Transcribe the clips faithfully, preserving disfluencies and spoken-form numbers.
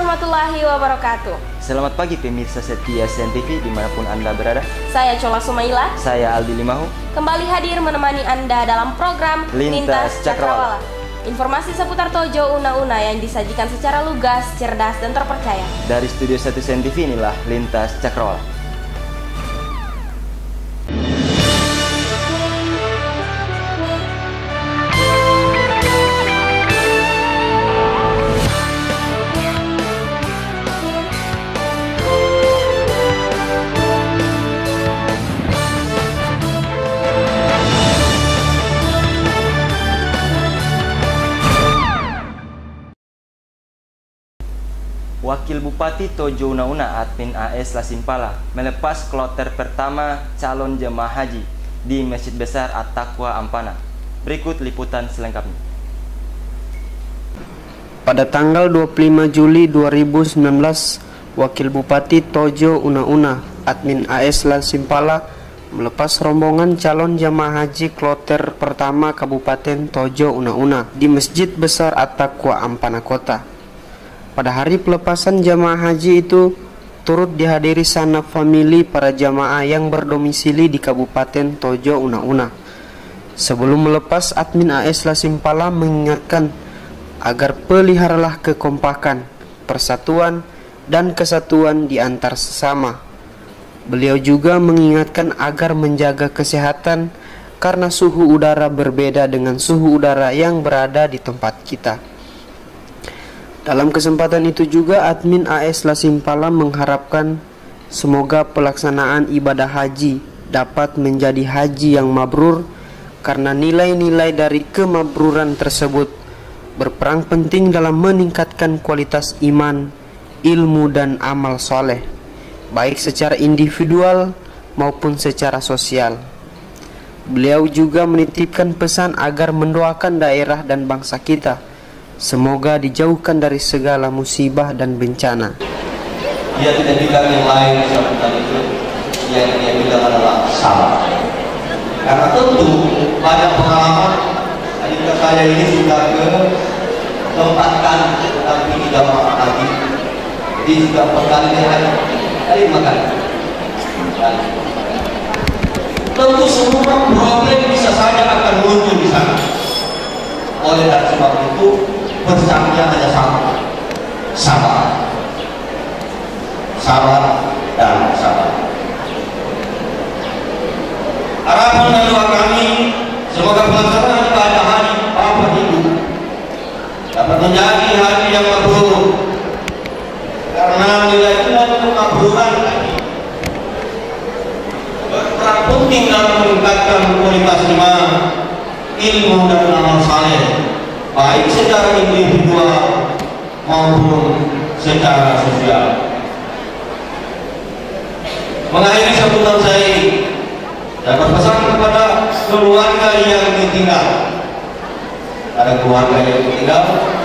warahmatullahi wabarakatuh. Selamat pagi pemirsa setia S N T V dimanapun Anda berada. Saya Cola Sumaila. Saya Aldi Limahu. Kembali hadir menemani Anda dalam program Lintas Cakrawala. Informasi seputar Tojo Una-Una yang disajikan secara lugas, cerdas, dan terpercaya. Dari studio satu S N T V inilah Lintas Cakrawala. Wakil Bupati Tojo Una-Una Admin A S Lasimpala melepas kloter pertama calon jemaah haji di Masjid Besar At-Taqwa Ampana. Berikut liputan selengkapnya. Pada tanggal dua puluh lima Juli dua ribu sembilan belas, Wakil Bupati Tojo Una-Una Admin A S Lasimpala melepas rombongan calon jemaah haji kloter pertama Kabupaten Tojo Una-Una di Masjid Besar At-Taqwa Ampana Kota. Pada hari pelepasan jamaah haji itu turut dihadiri sanak famili para jamaah yang berdomisili di Kabupaten Tojo Una-Una. Sebelum melepas, Admin A S Lasimpala mengingatkan agar peliharalah kekompakan, persatuan, dan kesatuan di antar sesama. Beliau juga mengingatkan agar menjaga kesehatan karena suhu udara berbeda dengan suhu udara yang berada di tempat kita. Dalam kesempatan itu juga Admin A S Lasimpala mengharapkan semoga pelaksanaan ibadah haji dapat menjadi haji yang mabrur karena nilai-nilai dari kemabruran tersebut berperan penting dalam meningkatkan kualitas iman, ilmu, dan amal soleh, baik secara individual maupun secara sosial. Beliau juga menitipkan pesan agar mendoakan daerah dan bangsa kita semoga dijauhkan dari segala musibah dan bencana. Dia tidak bilang yang lain sambutan itu, yang dia bilang adalah salah. Karena tentu banyak pengalaman. Jika saya ini sudah ke tempat kan, tapi tidak makan lagi. Dia juga perkalian kali makan. Tentu semua problem bisa saja akan muncul di sana. Oleh karena sebab itu pesannya hanya satu, sabar, sabar dan sabar. Harapan dan doa kami semoga pelaksanaan ibadah haji Bapak Ibu dapat menjadi haji yang mabrur, karena nilai-nilai kemakburan tadi berperan penting dalam meningkatkan kualitas iman, ilmu, dan amal saleh, baik secara individual maupun secara sosial. Mengakhiri sambutan saya, saya berpesan kepada keluarga yang ditinggal. Ada keluarga yang ditinggal,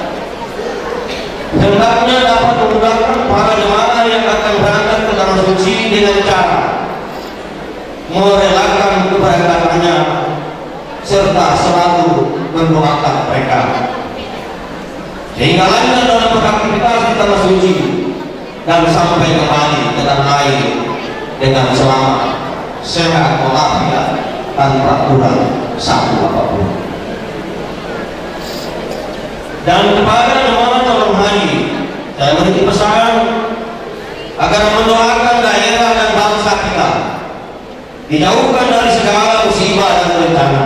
hendaknya dapat memudahkan para jemaah yang akan berangkat ke tanah suci dengan cara merelakan keberangkatannya serta selalu mendoakan mereka sehingga lancar dalam beraktivitas di tanah suci dan sampai kembali ke tanah air dengan selamat, sehat walafiat, tanpa kurang satu apapun. Dan kepada jemaah calon haji, saya memberi pesan agar mendoakan daerah dan bangsa kita dijauhkan dari segala musibah dan bencana.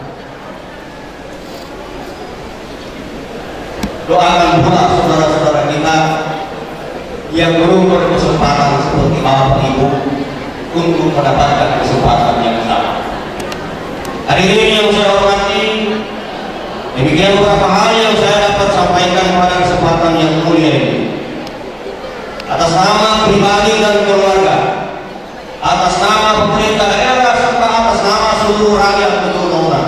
Doakan pula saudara-saudara kita yang belum berkesempatan seperti Bapak Ibu untuk mendapatkan kesempatan yang sama. Hadirin yang saya hormati, demikian beberapa hal yang saya dapat sampaikan pada kesempatan yang mulia ini. Atas nama pribadi dan keluarga, atas nama pemerintah daerah, serta atas nama seluruh rakyat Una-Una,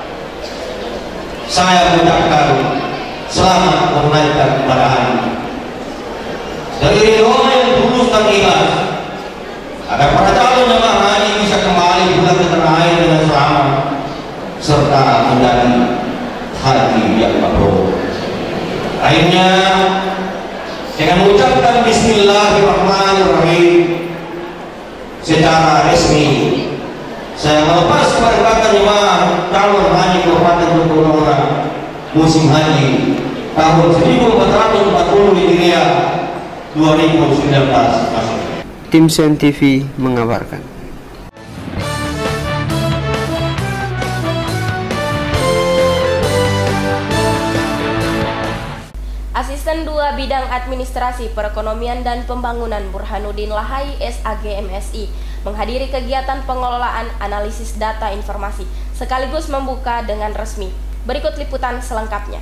saya mengucapkan selamat menunaikan ibadah haji. Dari doa yang tulus dan ikhlas agar para calon jemaah haji bisa kembali pulang ke tanah air dengan selamat serta menjadi haji yang mabrur. Akhirnya dengan mengucap Bismillahirrahmanirrahim. Secara resmi saya melepas kepada jemaah calon haji Kabupaten Tojo Una Una musim haji tahun seribu empat ratus empat puluh Hijriah dua ribu sembilan belas. Tim Sen T V mengabarkan. Asisten dua Bidang Administrasi Perekonomian dan Pembangunan Burhanuddin Lahai S A G M S I menghadiri kegiatan pengelolaan analisis data informasi sekaligus membuka dengan resmi. Berikut liputan selengkapnya.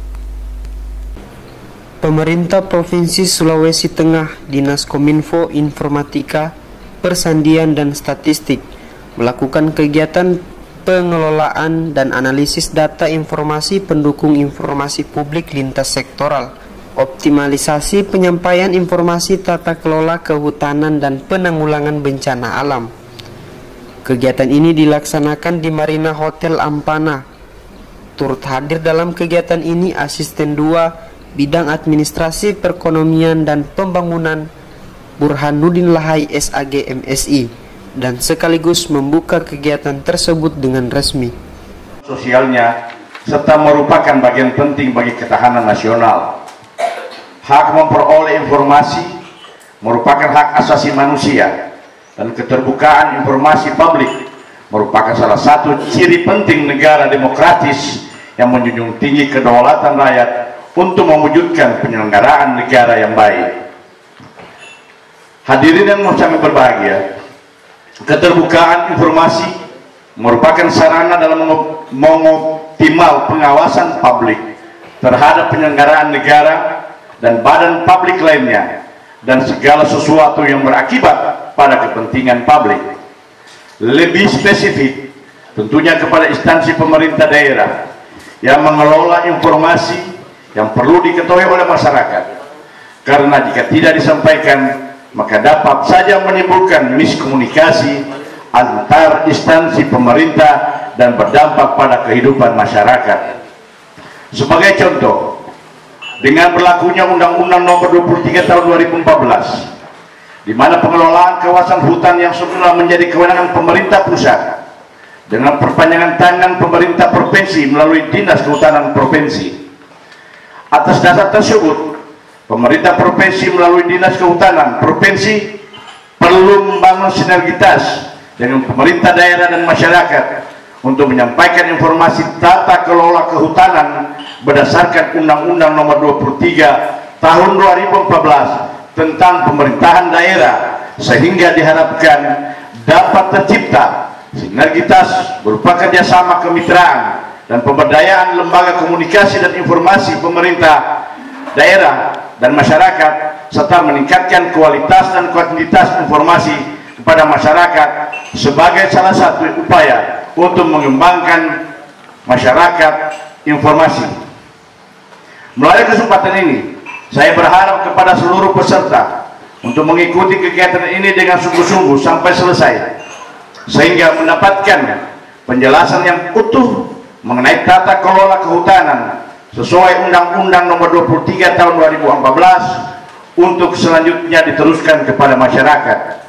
Pemerintah Provinsi Sulawesi Tengah, Dinas Kominfo Informatika, Persandian dan Statistik melakukan kegiatan pengelolaan dan analisis data informasi pendukung informasi publik lintas sektoral, optimalisasi penyampaian informasi tata kelola kehutanan dan penanggulangan bencana alam. Kegiatan ini dilaksanakan di Marina Hotel Ampana. Turut hadir dalam kegiatan ini Asisten dua Bidang Administrasi Perekonomian dan Pembangunan Burhanuddin Lahai S A G M S I dan sekaligus membuka kegiatan tersebut dengan resmi. Sosialnya serta merupakan bagian penting bagi ketahanan nasional. Hak memperoleh informasi merupakan hak asasi manusia dan keterbukaan informasi publik merupakan salah satu ciri penting negara demokratis yang menjunjung tinggi kedaulatan rakyat untuk mewujudkan penyelenggaraan negara yang baik. Hadirin yang sangat berbahagia, keterbukaan informasi merupakan sarana dalam mengoptimal pengawasan publik terhadap penyelenggaraan negara dan badan publik lainnya dan segala sesuatu yang berakibat pada kepentingan publik. Lebih spesifik, tentunya kepada instansi pemerintah daerah yang mengelola informasi yang perlu diketahui oleh masyarakat, karena jika tidak disampaikan maka dapat saja menimbulkan miskomunikasi antar instansi pemerintah dan berdampak pada kehidupan masyarakat. Sebagai contoh, dengan berlakunya Undang-Undang Nomor dua puluh tiga Tahun dua ribu empat belas, di mana pengelolaan kawasan hutan yang semula menjadi kewenangan pemerintah pusat dengan perpanjangan tangan pemerintah provinsi melalui Dinas Kehutanan Provinsi. Atas dasar tersebut, pemerintah provinsi melalui Dinas Kehutanan Provinsi perlu membangun sinergitas dengan pemerintah daerah dan masyarakat untuk menyampaikan informasi tata kelola kehutanan berdasarkan Undang-Undang Nomor dua puluh tiga Tahun dua ribu empat belas tentang pemerintahan daerah, sehingga diharapkan dapat tercipta sinergitas berupa kerjasama kemitraan dan pemberdayaan lembaga komunikasi dan informasi pemerintah daerah dan masyarakat, serta meningkatkan kualitas dan kuantitas informasi kepada masyarakat sebagai salah satu upaya untuk mengembangkan masyarakat informasi. Melalui kesempatan ini, saya berharap kepada seluruh peserta untuk mengikuti kegiatan ini dengan sungguh-sungguh sampai selesai, sehingga mendapatkan penjelasan yang utuh mengenai tata kelola kehutanan sesuai Undang-Undang Nomor dua puluh tiga Tahun dua ribu empat belas untuk selanjutnya diteruskan kepada masyarakat.